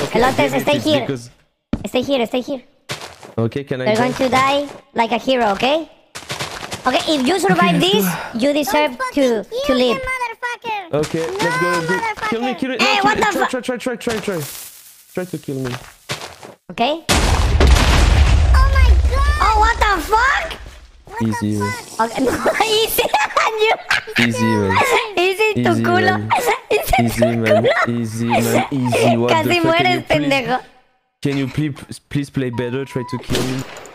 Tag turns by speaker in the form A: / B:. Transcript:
A: Okay,
B: Elotes, stay here.
A: because...
B: Stay here, stay here.
A: Okay, can I
B: You're
A: go?
B: going to die like a hero, okay? Okay, if you survive this, you deserve to live.
C: Motherfucker!
A: Okay, let's go, let's go. Kill me, kill me.
B: Hey,
A: No,
B: what
A: kill
B: the
A: me.
B: fuck?
A: Try. Try to kill me.
B: Okay?
C: Oh my god!
B: Oh, what the fuck?
A: Easy, man.
B: Okay, no, easy.
A: Easy, man.
B: Easy tu
A: Easy,
B: culo.
A: man.
B: Easy tu
A: Easy, man.
B: culo.
A: Easy, man. Easy. What
B: Casi
A: the fuck?
B: mueres, pendejo.
A: Can you please play better? Try to kill me.